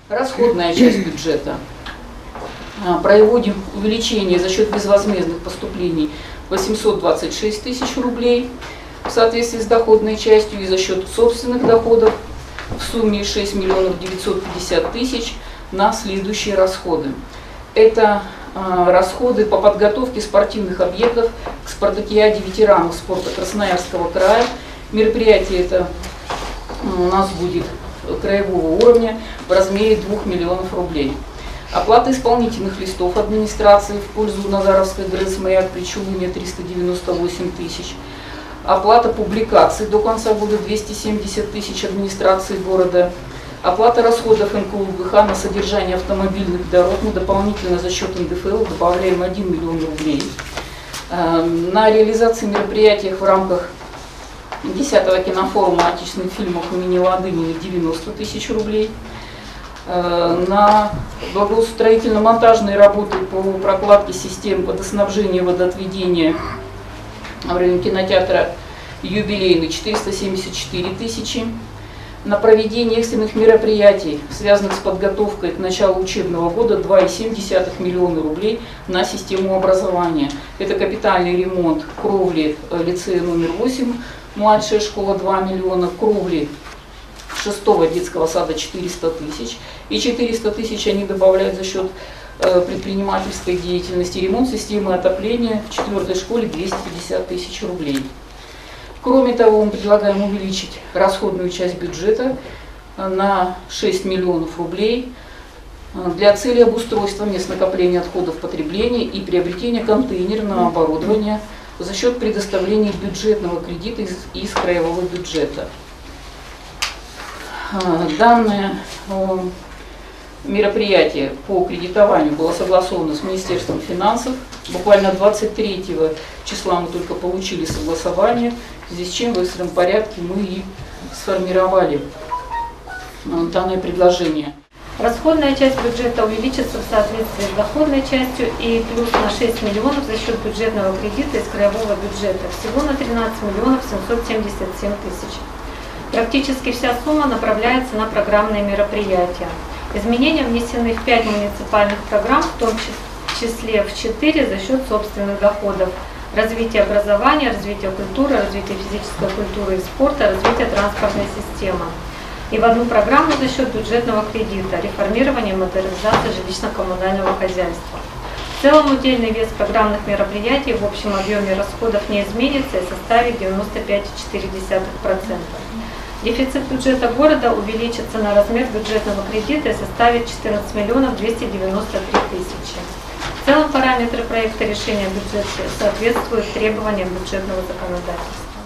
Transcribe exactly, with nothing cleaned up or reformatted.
Расходная часть бюджета. Проводим увеличение за счет безвозмездных поступлений восемьсот двадцать шесть тысяч рублей в соответствии с доходной частью и за счет собственных доходов в сумме шесть миллионов девятьсот пятьдесят тысяч на следующие расходы. Это э, расходы по подготовке спортивных объектов к спартакиаде ветеранов спорта Красноярского края. Мероприятие это у нас будет краевого уровня в размере двух миллионов рублей. Оплата исполнительных листов администрации в пользу Назаровской ГРЭС «Маяк» при Чулыме триста девяносто восемь тысяч. Оплата публикаций до конца года двести семьдесят тысяч администрации города. Оплата расходов эн ка у бэ ха на содержание автомобильных дорог. Мы дополнительно за счет эн дэ эф эл добавляем один миллион рублей. На реализации мероприятий в рамках десятого кинофорума отечественных фильмов имени Ладынина девяносто тысяч рублей. На благоустроительно-монтажные работы по прокладке систем водоснабжения и водоотведения в районе кинотеатра «Юбилейный» четыреста семьдесят четыре тысячи. На проведение экстренных мероприятий, связанных с подготовкой к началу учебного года, два и семь десятых миллиона рублей на систему образования. Это капитальный ремонт кровли лицея номер восемь, младшая школа два миллиона, кровли шестого детского сада четыреста тысяч, и четыреста тысяч они добавляют за счет э, предпринимательской деятельности, ремонт системы отопления в четвертой школе двести пятьдесят тысяч рублей. Кроме того, мы предлагаем увеличить расходную часть бюджета на шесть миллионов рублей для цели обустройства мест накопления отходов потребления и приобретения контейнерного оборудования за счет предоставления бюджетного кредита из, из краевого бюджета. Данное мероприятие по кредитованию было согласовано с Министерством финансов. Буквально двадцать третьего числа мы только получили согласование, в связи с чем в экстренном порядке мы и сформировали данное предложение. Расходная часть бюджета увеличится в соответствии с доходной частью и плюс на шесть миллионов за счет бюджетного кредита из краевого бюджета. Всего на тринадцать миллионов семьсот семьдесят семь тысяч. Практически вся сумма направляется на программные мероприятия. Изменения внесены в пять муниципальных программ, в том числе в четыре за счет собственных доходов. Развитие образования, развитие культуры, развитие физической культуры и спорта, развитие транспортной системы. И в одну программу за счет бюджетного кредита, реформирование и модернизация жилищно-коммунального хозяйства. В целом удельный вес программных мероприятий в общем объеме расходов не изменится и составит девяносто пять и четыре десятых процента. Дефицит бюджета города увеличится на размер бюджетного кредита и составит четырнадцать миллионов двести девяносто три тысячи. В целом параметры проекта решения бюджета соответствуют требованиям бюджетного законодательства.